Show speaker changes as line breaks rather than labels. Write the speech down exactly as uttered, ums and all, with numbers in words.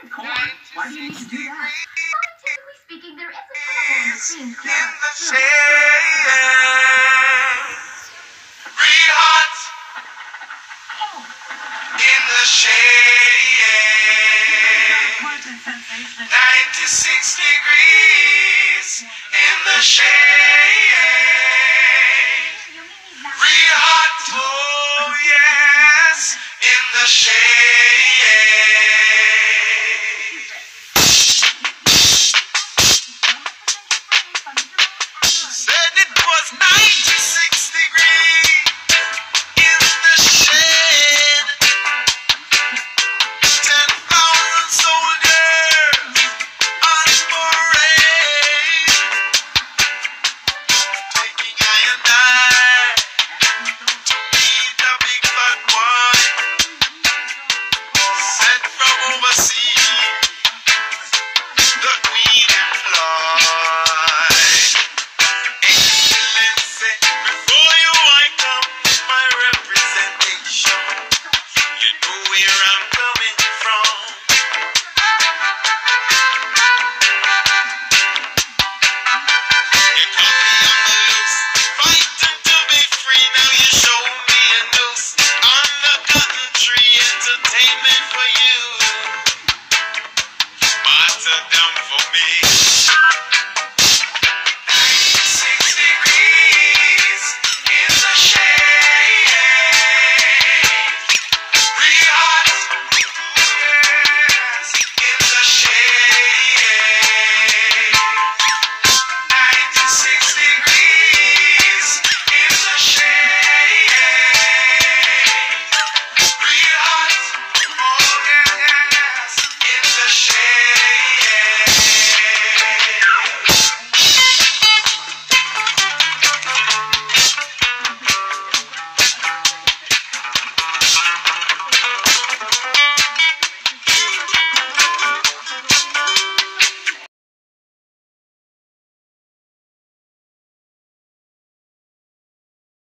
corn. Why do you need to do that? Typically speaking, there is a chemical in the cream called in the shade.
Real hot in the shade. ninety-six degrees in the shade. Real hot, oh yes, in the shade.